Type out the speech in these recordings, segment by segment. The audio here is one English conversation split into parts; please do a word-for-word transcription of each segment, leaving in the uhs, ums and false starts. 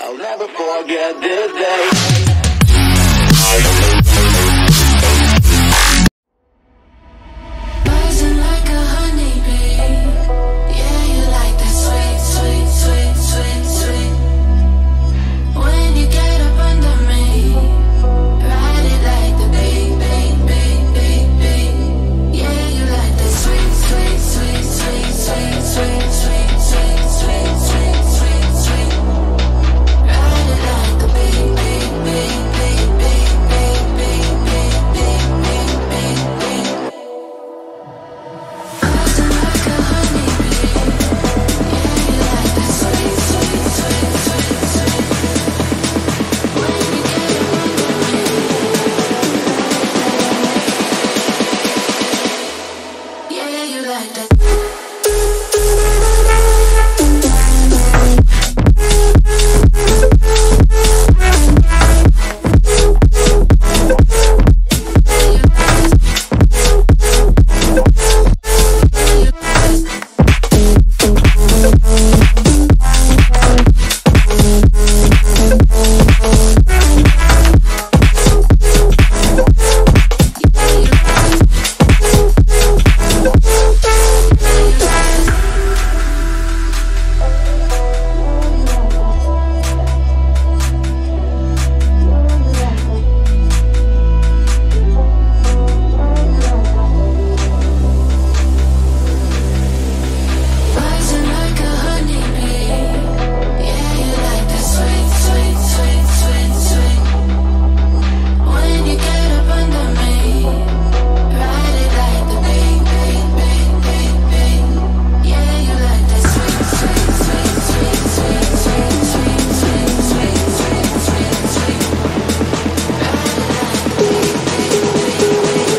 I'll never forget this day. Buzzing like a honeybee. Yeah, you like that sweet, sweet, sweet, sweet, sweet. When you get up under me, ride it like the beat, beat, beat, beat, beat. Yeah, you like that sweet, sweet, sweet, sweet, sweet, sweet, sweet, sweet, sweet, sweet, sweet, sweet. Ride it like the beat, beat, beat, beat, beat, beat, beat, beat, beat, beat, beat, beat. Buzzing like a honeybee. Yeah, you like that sweet, sweet, sweet, sweet, sweet. When you get up under me, yeah, you like that. Buzzing like a honeybee. Yeah, you like that sweet, sweet, sweet, sweet, sweet. When you get up under me, ride it like the beat, beat, beat, beat, beat. Yeah, you like that sweet, sweet, sweet, sweet, sweet, sweet, sweet, sweet, sweet, sweet, sweet, sweet. Ride it like the beat, beat, beat, beat,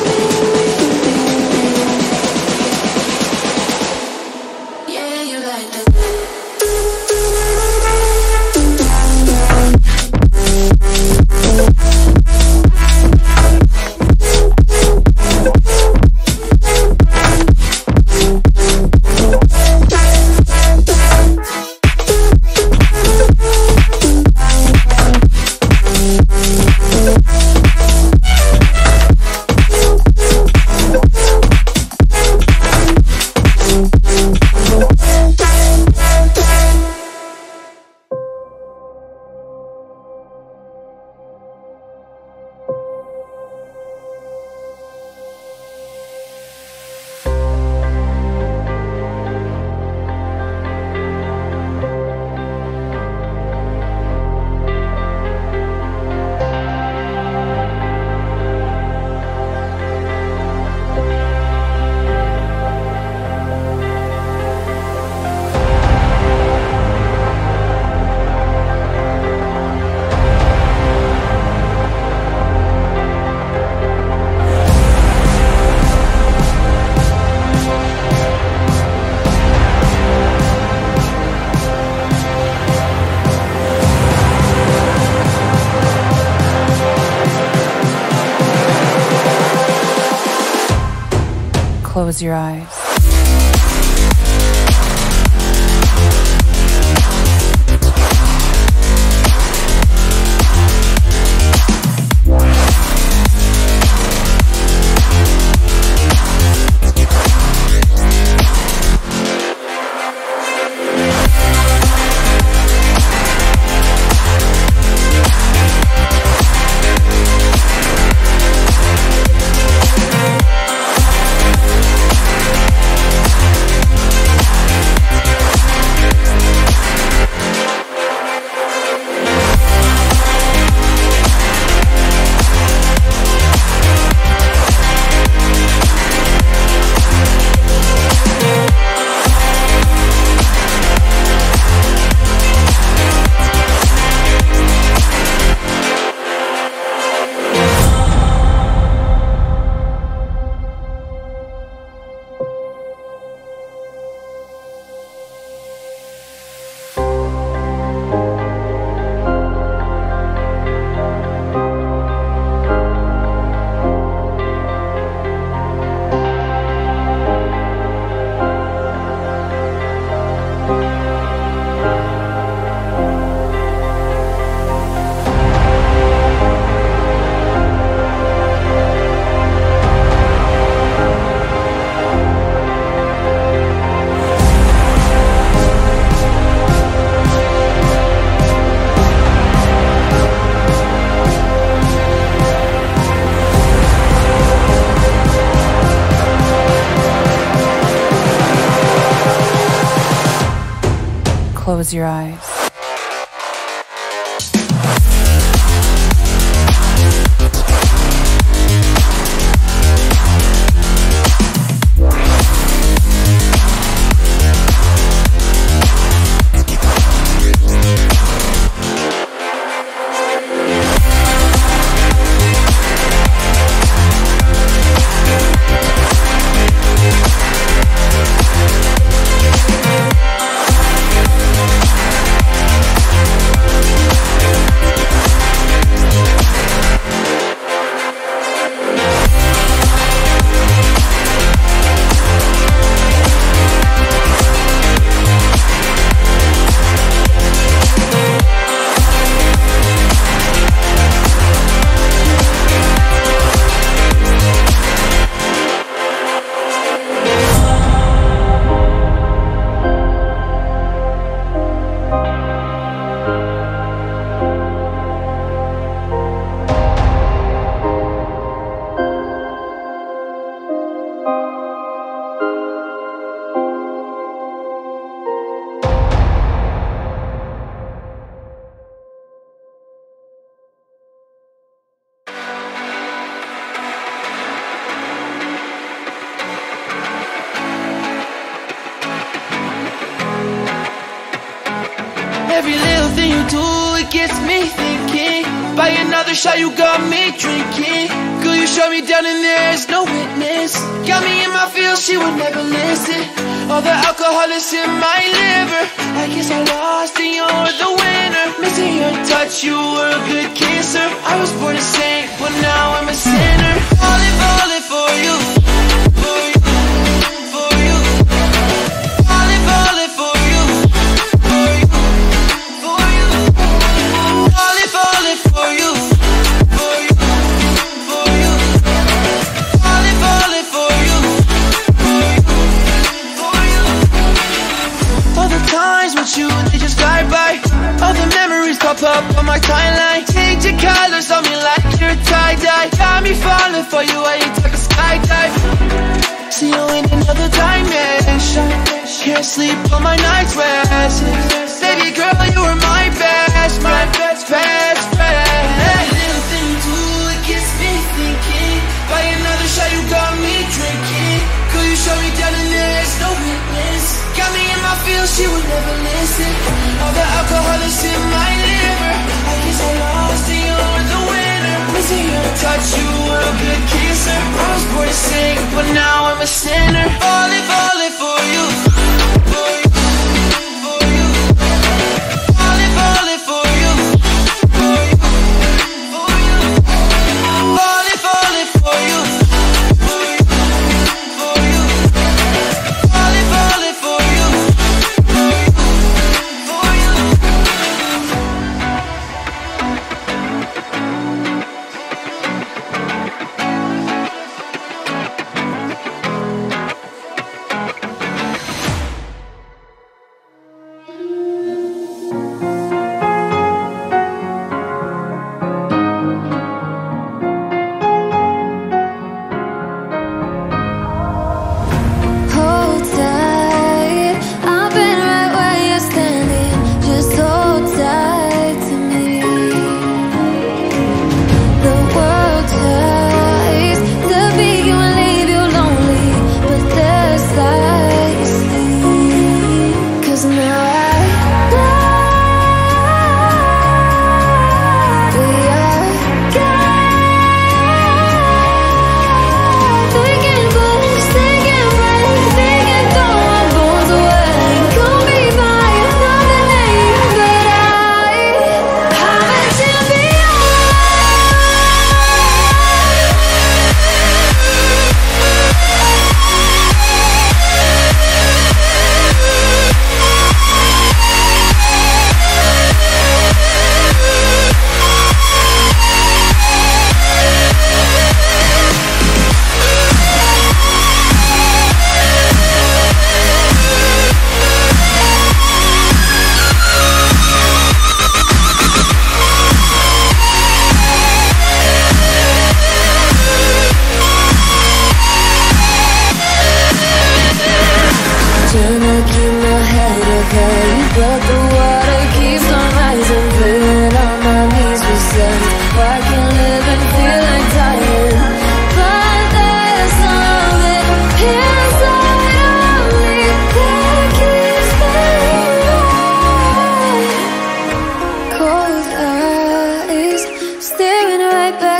beat, beat, beat. Yeah, you like that. Close your eyes. close your eyes. Every little thing you do, it gets me thinking. By another shot, you got me drinking. Girl, you shut me down and there's no witness. Got me in my feels, she would never listen. All the alcohol is in my liver. I guess I lost and you're the winner. Missing your touch, you were a good kisser. I was born a saint, but now I'm a sinner. Falling, falling for you, for you, for you. Falling, falling for you, for you, for you. Falling, falling for you, for you, for you. Falling, falling for you, for you, for you. All the times with you, they just glide by. All the memories pop up on my timeline. Change your colors on me like you're tie-dye. Got me falling for you, I ain't talking skydive. See you in another dimension. Can't sleep on my night's rest. Baby girl, you were my best, my best, best friend. Every little thing you do, it gets me thinking. By another shot, you got me drinking. Girl, you shut me down and there's no witness. Got me in my feels, she would never listen. All the alcohol is in my liver. I guess I lost and you're the winner. Missing your touch, you were a good kisser. I was born to sing, but now I'm a sinner. Falling, falling for you, for you, for you. Falling, falling for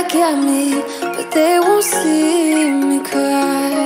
back at me, but they won't see me cry.